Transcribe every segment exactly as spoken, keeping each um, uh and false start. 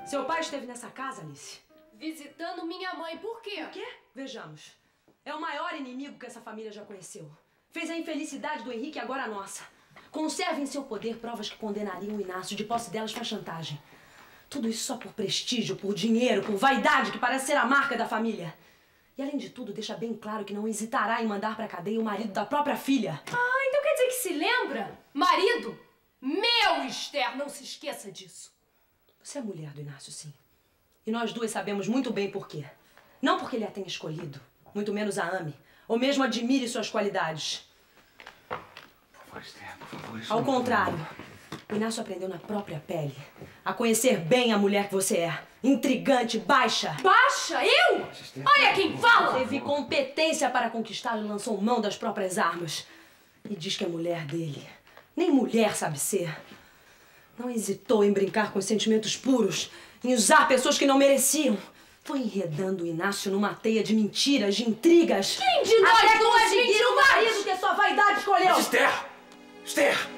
Seu pai esteve nessa casa, Alice? Visitando minha mãe. Por quê? Por quê? Vejamos. É o maior inimigo que essa família já conheceu. Fez a infelicidade do Henrique e agora a nossa. Conserve em seu poder provas que condenariam o Inácio. De posse delas faz chantagem. Tudo isso só por prestígio, por dinheiro, por vaidade, que parece ser a marca da família. E além de tudo, deixa bem claro que não hesitará em mandar pra cadeia o marido da própria filha. Ah, então quer dizer que se lembra? Marido? Meu, Esther, não se esqueça disso. Você é mulher do Inácio, sim. E nós duas sabemos muito bem por quê. Não porque ele a tenha escolhido, muito menos a ame, ou mesmo admire suas qualidades. Por favor, Esther, por favor. Ao contrário, o Inácio aprendeu na própria pele a conhecer bem a mulher que você é. Intrigante, baixa. Baixa? Eu? Olha quem fala! Teve competência para conquistá-lo e lançou mão das próprias armas. E diz que é mulher dele. Nem mulher sabe ser. Não hesitou em brincar com os sentimentos puros, em usar pessoas que não mereciam. Foi enredando o Inácio numa teia de mentiras, de intrigas. Quem de nós até não é conseguir o marido que a sua vaidade escolheu? Mas Esther! Esther!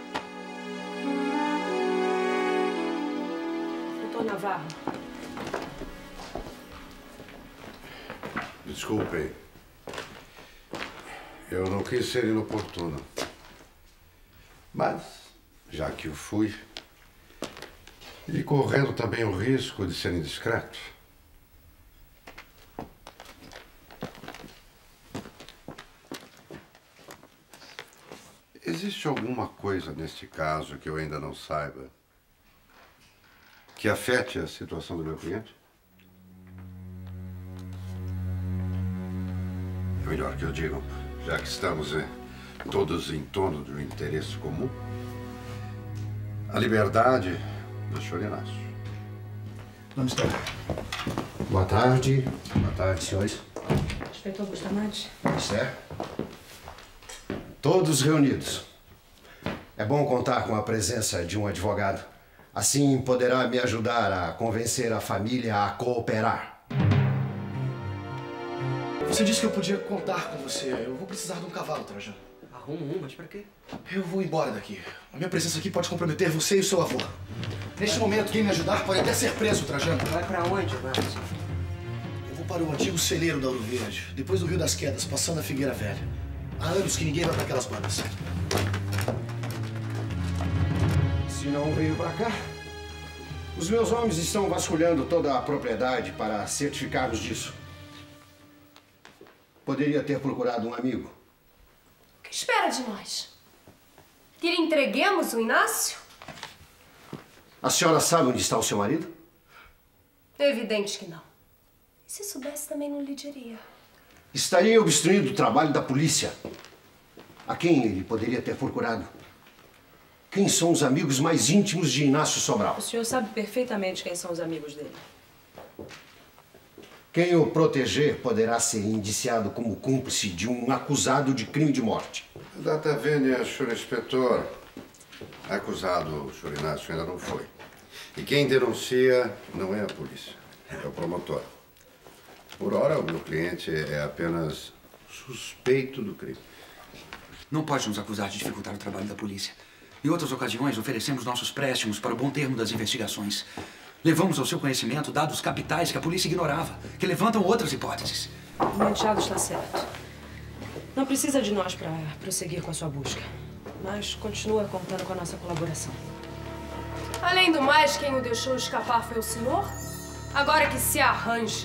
Doutor Navarro. Desculpem. Eu não quis ser inoportuno. Mas, já que eu fui, e correndo também o risco de ser indiscreto, existe alguma coisa neste caso que eu ainda não saiba que afete a situação do meu cliente? É melhor que eu diga, já que estamos eh, todos em torno de um interesse comum. A liberdade do senhor Inácio. Vamos estar. Boa tarde. Boa tarde, senhores. Inspetor Bustamante. Esther. Todos reunidos. É bom contar com a presença de um advogado. Assim poderá me ajudar a convencer a família a cooperar. Você disse que eu podia contar com você. Eu vou precisar de um cavalo, Trajano. Arruma um, mas pra quê? Eu vou embora daqui. A minha presença aqui pode comprometer você e o seu avô. Neste momento, quem me ajudar pode até ser preso, Trajano. Vai pra onde, Márcio? Eu vou para o antigo celeiro da Ouro Verde, depois do Rio das Quedas, passando a Figueira Velha. Há anos que ninguém vai para aquelas bandas. Se não veio para cá, os meus homens estão vasculhando toda a propriedade para certificarmos disso. Poderia ter procurado um amigo. O que espera de nós? Que lhe entreguemos o Inácio? A senhora sabe onde está o seu marido? É evidente que não. E se soubesse, também não lhe diria. Estaria obstruindo o trabalho da polícia. A quem ele poderia ter procurado? Quem são os amigos mais íntimos de Inácio Sobral? O senhor sabe perfeitamente quem são os amigos dele. Quem o proteger poderá ser indiciado como cúmplice de um acusado de crime de morte. Data vênia, senhor inspetor. Acusado, o senhor Inácio ainda não foi. E quem denuncia não é a polícia, é o promotor. Por hora, o meu cliente é apenas suspeito do crime. Não pode nos acusar de dificultar o trabalho da polícia. Em outras ocasiões, oferecemos nossos préstimos para o bom termo das investigações. Levamos ao seu conhecimento dados capitais que a polícia ignorava, que levantam outras hipóteses. O meu enteado está certo. Não precisa de nós para prosseguir com a sua busca. Mas continua contando com a nossa colaboração. Além do mais, quem o deixou escapar foi o senhor? Agora que se arranje.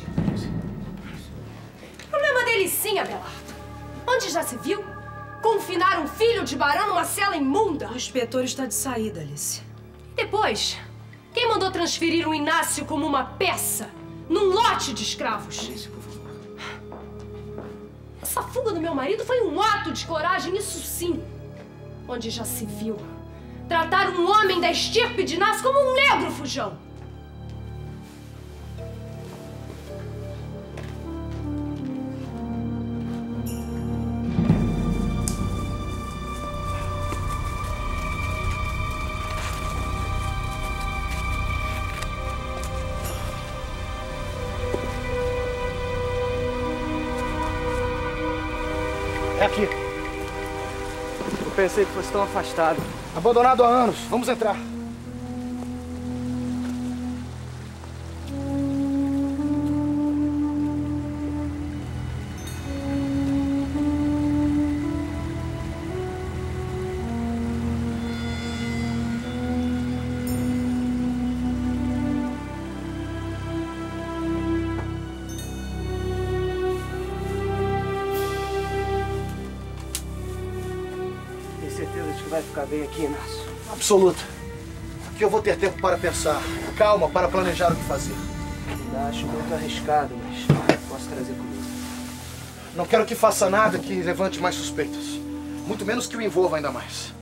Problema dele sim, Abelardo. Onde já se viu? Confinar um filho de barão numa cela imunda? O inspetor está de saída, Alice. E depois? Quem mandou transferir o Inácio como uma peça num lote de escravos? Alice, por favor. Essa fuga do meu marido foi um ato de coragem, isso sim. Onde já se viu tratar um homem da estirpe de Inácio como um negro fujão. É aqui. Eu pensei que fosse tão afastado. Abandonado há anos. Vamos entrar. vai ficar bem aqui, Inácio? Absoluta. Aqui eu vou ter tempo para pensar, calma para planejar o que fazer. Ainda acho muito arriscado, mas posso trazer comigo. Não quero que faça nada que levante mais suspeitas. Muito menos que o envolva ainda mais.